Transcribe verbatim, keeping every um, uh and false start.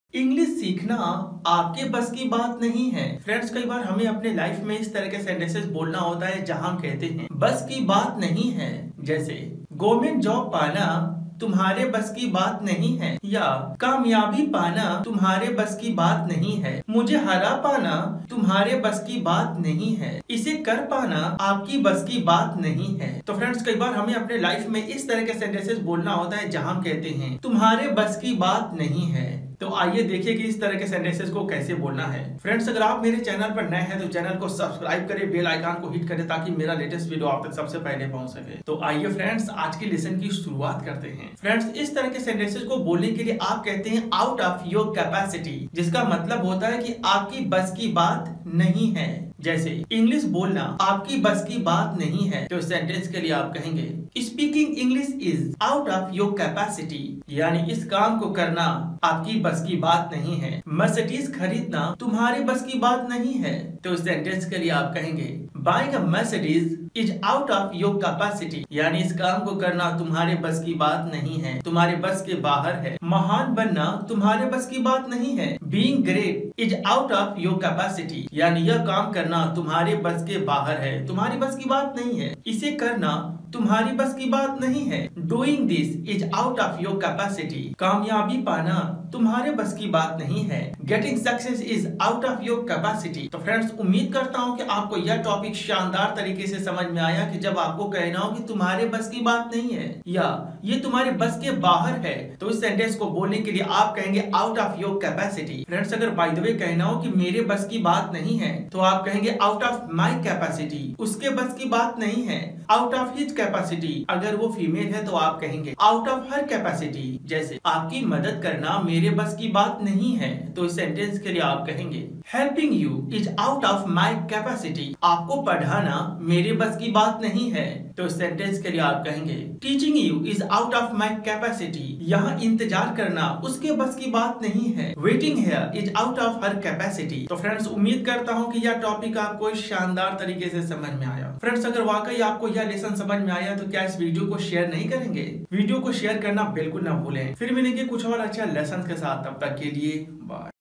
English सीखना आपके बस की बात नहीं है। फ्रेंड्स, कई बार हमें अपने लाइफ में इस तरह के सेंटेंसेस बोलना होता है जहां हम कहते हैं बस की बात नहीं है। जैसे गवर्नमेंट जॉब पाना तुम्हारे बस की बात नहीं है, या कामयाबी पाना तुम्हारे बस की बात नहीं है, मुझे हरा पाना तुम्हारे बस की बात नहीं है, इसे कर पाना आपकी बस की बात नहीं है। तो फ्रेंड्स, कई बार हमें अपने लाइफ में इस तरह के सेंटेंसेस बोलना होता है जहां हम कहते हैं तुम्हारे बस की बात नहीं है। तो आइए देखिए कि इस तरह के सेंटेंसेस को कैसे बोलना है। फ्रेंड्स, अगर आप मेरे चैनल पर नए हैं तो चैनल को सब्सक्राइब करें, बेल आइकन को हिट करें ताकि मेरा लेटेस्ट वीडियो आप तक सबसे पहले पहुंच सके। तो आइए फ्रेंड्स, आज की लेसन की शुरुआत करते हैं। फ्रेंड्स, इस तरह के सेंटेंसेस को बोलने के लिए आप कहते हैं आउट ऑफ योर कैपेसिटी, जिसका मतलब होता है कि आपकी बस की बात नहीं है। जैसे इंग्लिश बोलना आपकी बस की बात नहीं है, तो सेंटेंस के लिए आप कहेंगे speaking English is out of your capacity, यानी इस काम को करना आपकी बस की बात नहीं है। मर्सिडीज खरीदना तुम्हारी बस की बात नहीं है, तो इस सेंटेंस के लिए आप कहेंगे buying a Mercedes is out of your capacity, यानी इस काम को करना तुम्हारे बस की बात नहीं है, तुम्हारे बस के बाहर है। महान बनना तुम्हारे बस की बात नहीं है। Being great is out of your capacity, यानी यह काम करना तुम्हारे बस के बाहर है, तुम्हारी बस की बात नहीं है। इसे करना तुम्हारी बस की बात नहीं है। Doing this is out of your capacity, कामयाबी पाना तुम्हारे बस की बात नहीं है। Getting success is out of your capacity. तो फ्रेंड्स, उम्मीद करता हूँ कि आपको यह टॉपिक शानदार तरीके से समझ में आया कि जब आपको कहना हो कि तुम्हारे बस की बात नहीं है या ये तुम्हारे बस के बाहर है, तो इस सेंटेंस को बोलने के लिए आप कहेंगे out of your capacity. Friends, अगर बाय द वे कहना हो कि मेरे बस की बात नहीं है, तो आप कहेंगे आउट ऑफ माई कैपेसिटी। उसके बस की बात नहीं है, आउट ऑफ हिज कैपेसिटी। अगर वो फीमेल है तो आप कहेंगे आउट ऑफ हर कैपेसिटी। जैसे आपकी मदद करना मेरे बस की बात नहीं है, तो इस सेंटेंस के लिए आप कहेंगे helping you is out of my capacity. आपको पढ़ाना मेरे बस की बात नहीं है, तो इस सेंटेंस के लिए आप कहेंगे teaching you is out of my capacity. यहाँ इंतजार करना उसके बस की बात नहीं है। Waiting here is out of her capacity. तो फ्रेंड्स, उम्मीद करता हूँ कि यह टॉपिक आपको शानदार तरीके से समझ में आया। फ्रेंड्स, अगर वाकई आपको यह लेसन समझ में आया तो क्या इस वीडियो को शेयर नहीं करेंगे? वीडियो को शेयर करना बिल्कुल ना भूलें। फिर मिलेंगे कुछ और अच्छा लेसन के साथ, तब तक के लिए बाय।